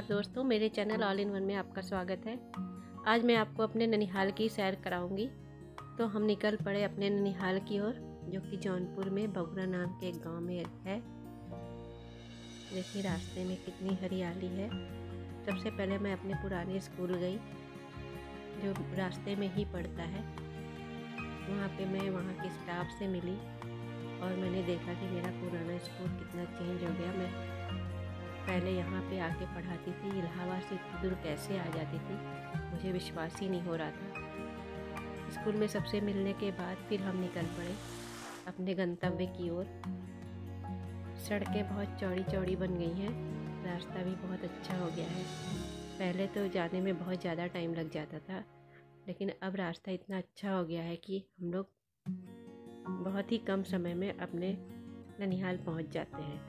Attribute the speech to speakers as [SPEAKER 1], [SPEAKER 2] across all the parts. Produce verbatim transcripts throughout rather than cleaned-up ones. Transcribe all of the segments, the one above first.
[SPEAKER 1] नमस्कार दोस्तों, मेरे चैनल ऑल इन वन में आपका स्वागत है। आज मैं आपको अपने ननिहाल की सैर कराऊंगी। तो हम निकल पड़े अपने ननिहाल की ओर, जो कि जौनपुर में बगुरा नाम के एक गांव में है। देखिए रास्ते में कितनी हरियाली है। सबसे पहले मैं अपने पुराने स्कूल गई, जो रास्ते में ही पड़ता है। वहाँ पे मैं वहाँ के स्टाफ से मिली और मैंने देखा कि मेरा पुराना स्कूल कितना चेंज हो गया। मैं पहले यहाँ पे आके पढ़ाती थी, इलाहाबाद से इतनी दूर कैसे आ जाती थी, मुझे विश्वास ही नहीं हो रहा था। स्कूल में सबसे मिलने के बाद फिर हम निकल पड़े अपने गंतव्य की ओर। सड़कें बहुत चौड़ी चौड़ी बन गई हैं, रास्ता भी बहुत अच्छा हो गया है। पहले तो जाने में बहुत ज़्यादा टाइम लग जाता था, लेकिन अब रास्ता इतना अच्छा हो गया है कि हम लोग बहुत ही कम समय में अपने ननिहाल पहुंच जाते हैं।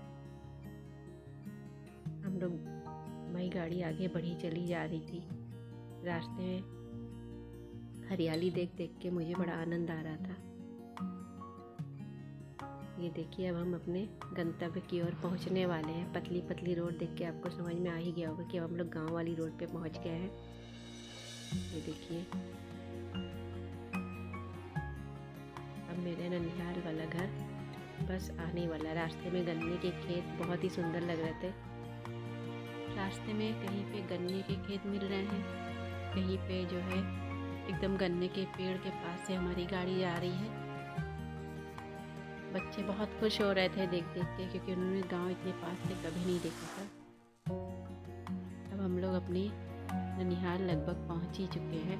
[SPEAKER 1] हम लोग मई गाड़ी आगे बढ़ी चली जा रही थी। रास्ते में हरियाली देख देख के मुझे बड़ा आनंद आ रहा था। ये देखिए अब हम अपने गंतव्य की ओर पहुंचने वाले हैं। पतली पतली रोड देख के आपको समझ में आ ही गया होगा कि अब हम लोग गांव वाली रोड पे पहुंच गए हैं। ये देखिए अब मेरे ननिहाल वाला घर बस आने वाला। रास्ते में गन्ने के खेत बहुत ही सुंदर लग रहे थे। रास्ते में कहीं पे गन्ने के खेत मिल रहे हैं, कहीं पे जो है एकदम गन्ने के पेड़ के पास से हमारी गाड़ी जा रही है। बच्चे बहुत खुश हो रहे थे देख देख के, क्योंकि उन्होंने गांव इतने पास से कभी नहीं देखा था। अब हम लोग अपनी ननिहाल लगभग पहुंच ही चुके हैं।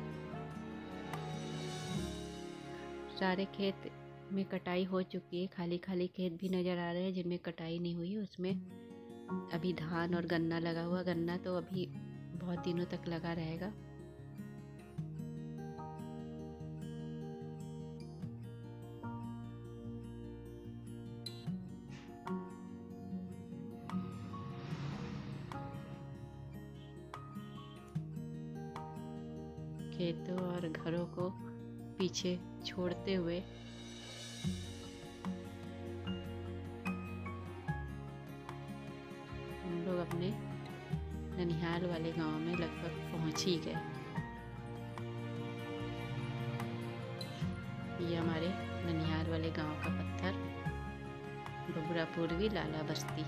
[SPEAKER 1] सारे खेत में कटाई हो चुकी है, खाली खाली खेत भी नज़र आ रहे हैं जिनमें कटाई नहीं हुई। उसमें अभी धान और गन्ना लगा हुआ। गन्ना तो अभी बहुत दिनों तक लगा रहेगा। खेतों और घरों को पीछे छोड़ते हुए हम लोग अपने ननिहाल वाले गांव में लगभग पहुंच ही गए। ये हमारे ननिहाल वाले गांव का पत्थर, बगुरा पूर्वी लाला बस्ती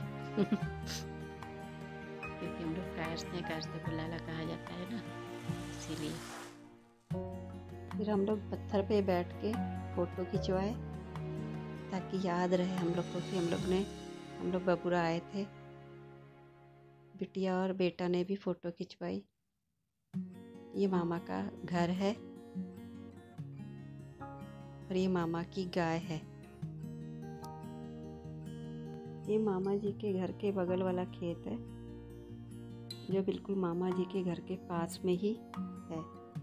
[SPEAKER 1] क्योंकि हम लोग कायस्थ हैं, कायस्थ को लाला कहा जाता है ना, इसीलिए। फिर हम लोग पत्थर पे बैठ के फ़ोटो खिंचवाए ताकि याद रहे हम लोग को कि हम लोग ने हम लोग बगुरा आए थे। बिटिया और बेटा ने भी फ़ोटो खिंचवाई। ये मामा का घर है और ये मामा की गाय है। ये मामा जी के घर के बगल वाला खेत है, जो बिल्कुल मामा जी के घर के पास में ही है।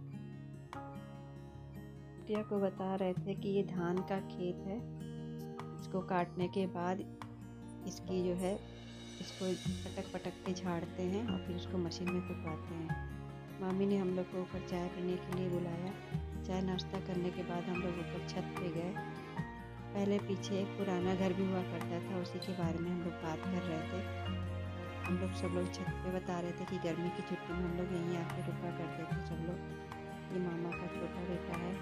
[SPEAKER 1] बिटिया को बता रहे थे कि ये धान का खेत है। इसको काटने के बाद इसकी जो है इसको पटक पटक के झाड़ते हैं और फिर उसको मशीन में कुटवाते हैं। मामी ने हम लोग को ऊपर चाय पीने के लिए बुलाया। चाय नाश्ता करने के बाद हम लोग ऊपर छत पे गए। पहले पीछे एक पुराना घर भी हुआ करता था, उसी के बारे में हम लोग बात कर रहे थे। हम लोग सब लोग छत पे बता रहे थे कि गर्मी की छुट्टी में हम लोग यहीं आके रुका करते थे सब लोग। ये मामा का छोटा बेटा है।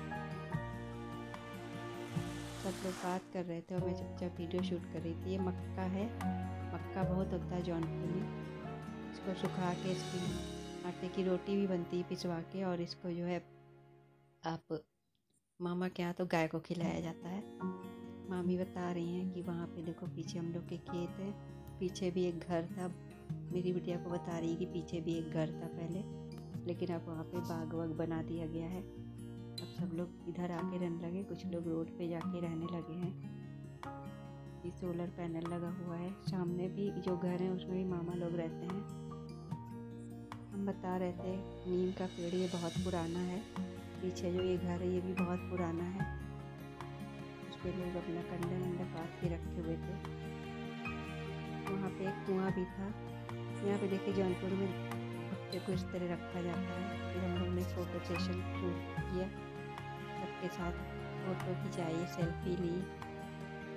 [SPEAKER 1] सब लोग बात कर रहे थे और मैं चुपचाप वीडियो शूट कर रही थी। ये मक्का है। मक्का बहुत होता है जौनपुर में। इसको सुखा के इसकी आटे की रोटी भी बनती है पिसवा के, और इसको जो है आप मामा के यहाँ तो गाय को खिलाया जाता है। मामी बता रही हैं कि वहाँ पे देखो पीछे हम लोग के खेत है, पीछे भी एक घर था। मेरी बिटिया को बता रही है कि पीछे भी एक घर था पहले, लेकिन अब वहाँ पे बाग वाग बना दिया गया है। अब सब लोग इधर आके रहने लगे, कुछ लोग रोड पे जाके रहने लगे हैं। ये सोलर पैनल लगा हुआ है। सामने भी जो घर है उसमें भी मामा लोग रहते हैं। हम बता रहे थे नीम का पेड़ ये बहुत पुराना है। पीछे जो ये घर है ये भी बहुत पुराना है। उस पर लोग अपना कंडे वंडे काट के रखे हुए थे। वहाँ पे एक कुआं भी था। यहाँ पे देखिए जौनपुर में भुट्टे को इस तरह रखा जाता है। फिर हम लोग ने फ़ोटो सेशन शूट किया, सबके साथ फ़ोटो खिंचाई, सेल्फी ली,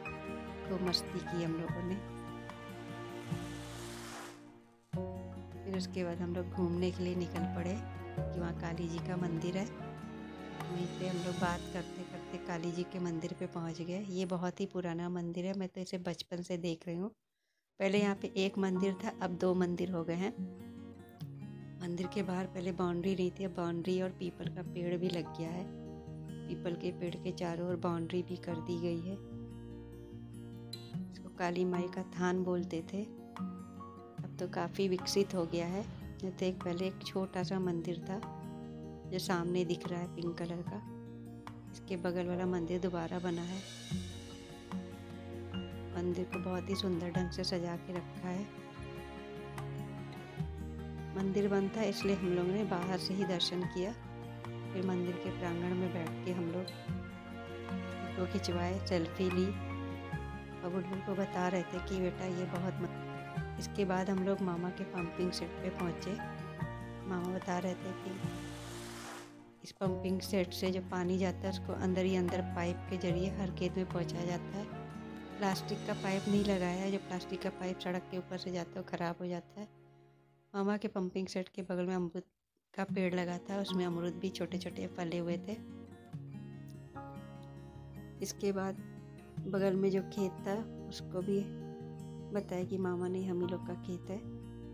[SPEAKER 1] खूब मस्ती की हम लोगों ने। फिर फिर उसके बाद हम लोग घूमने के लिए निकल पड़े कि वहाँ काली जी का मंदिर है। वहीं पे हम लोग बात करते करते काली जी के मंदिर पे पहुँच गए। ये बहुत ही पुराना मंदिर है, मैं तो इसे बचपन से देख रही हूँ। पहले यहाँ पे एक मंदिर था, अब दो मंदिर हो गए हैं। मंदिर के बाहर पहले बाउंड्री नहीं थी, अब बाउंड्री और पीपल का पेड़ भी लग गया है। पीपल के पेड़ के चारों ओर बाउंड्री भी कर दी गई है। इसको काली माई का थान बोलते थे, अब तो काफ़ी विकसित हो गया है। जैसे एक पहले एक छोटा सा मंदिर था जो सामने दिख रहा है पिंक कलर का, इसके बगल वाला मंदिर दोबारा बना है। मंदिर को बहुत ही सुंदर ढंग से सजा के रखा है। मंदिर बंद था इसलिए हम लोगों ने बाहर से ही दर्शन किया। फिर मंदिर के प्रांगण में बैठ के हम लोग फोटो खिंचवाए, सेल्फी ली और बुलबुल को बता रहे थे कि बेटा ये बहुत मत। इसके बाद हम लोग मामा के पंपिंग सेट पे पहुँचे। मामा बता रहे थे कि इस पंपिंग सेट से जो पानी जाता है उसको अंदर ही अंदर पाइप के जरिए हर खेत में पहुँचाया जाता है। प्लास्टिक का पाइप नहीं लगाया है, जो प्लास्टिक का पाइप सड़क के ऊपर से जाता है वो ख़राब हो जाता है। मामा के पंपिंग सेट के बगल में अमरूद का पेड़ लगा था, उसमें अमरूद भी छोटे छोटे फले हुए थे। इसके बाद बगल में जो खेत था उसको भी बताया कि मामा ने हम ही लोग का खेत है।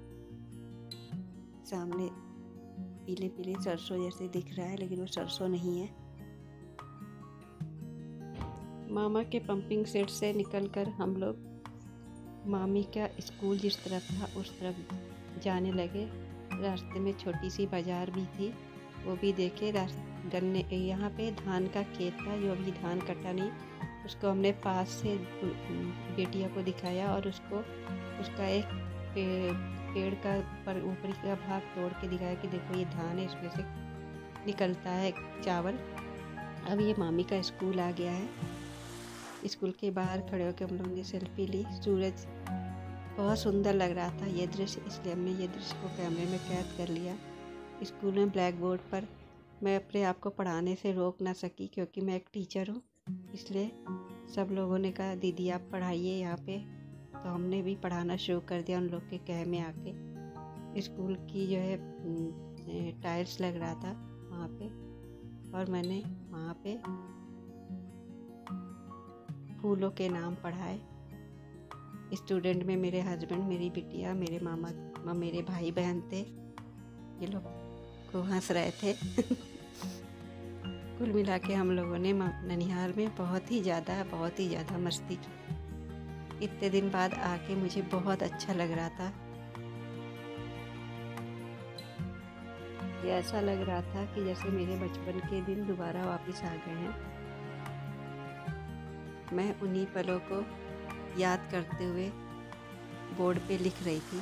[SPEAKER 1] सामने पीले पीले सरसों जैसे दिख रहा है, लेकिन वो सरसों नहीं है। मामा के पंपिंग सेट से निकलकर हम लोग मामी का स्कूल जिस तरफ था उस तरफ जाने लगे। रास्ते में छोटी सी बाज़ार भी थी, वो भी देखे। गन्ने यहाँ पे धान का खेत था, जो अभी धान कटा नहीं, उसको हमने पास से बेटिया को दिखाया और उसको उसका एक पे, पेड़ का पर ऊपरी का भाग तोड़ के दिखाया कि देखो ये धान है, इसमें से निकलता है चावल। अब ये मामी का स्कूल आ गया है। स्कूल के बाहर खड़े होकर हम लोगों ने सेल्फी ली। सूरज बहुत सुंदर लग रहा था ये दृश्य, इसलिए हमने ये दृश्य को कैमरे में कैद कर लिया। स्कूल में ब्लैक बोर्ड पर मैं अपने आप को पढ़ाने से रोक ना सकी क्योंकि मैं एक टीचर हूँ, इसलिए सब लोगों ने कहा दीदी आप पढ़ाइए यहाँ पे, तो हमने भी पढ़ाना शुरू कर दिया उन लोग के कह में आके। स्कूल की जो है टाइल्स लग रहा था वहाँ पे, और मैंने वहाँ पे फूलों के नाम पढ़ाए। स्टूडेंट में मेरे हस्बैंड, मेरी बिटिया, मेरे मामा, मेरे भाई बहन थे। ये लोग को हंस रहे थे। कुल मिला के हम लोगों ने ननिहाल में बहुत ही ज़्यादा बहुत ही ज़्यादा मस्ती की। इतने दिन बाद आके मुझे बहुत अच्छा लग रहा था। ये ऐसा लग रहा था कि जैसे मेरे बचपन के दिन दोबारा वापस आ गए हैं। मैं उन्हीं पलों को याद करते हुए बोर्ड पे लिख रही थी।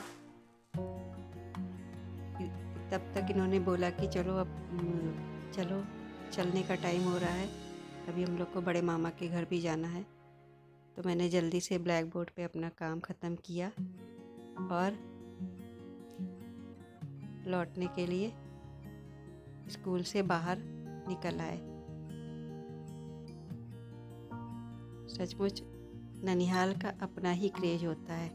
[SPEAKER 1] तब तक इन्होंने बोला कि चलो अब चलो चलने का टाइम हो रहा है, अभी हम लोग को बड़े मामा के घर भी जाना है। तो मैंने जल्दी से ब्लैक बोर्ड पे अपना काम ख़त्म किया और लौटने के लिए स्कूल से बाहर निकल आए। सचमुच ननिहाल का अपना ही क्रेज होता है।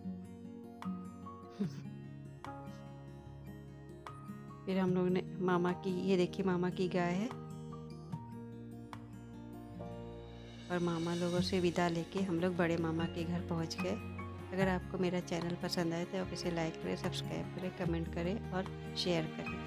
[SPEAKER 1] फिर हम लोग ने मामा की, ये देखिए मामा की गाय है, और मामा लोगों से विदा लेके हम लोग बड़े मामा के घर पहुंच गए। अगर आपको मेरा चैनल पसंद आए तो आप इसे लाइक करें, सब्सक्राइब करें, कमेंट करें और शेयर करें।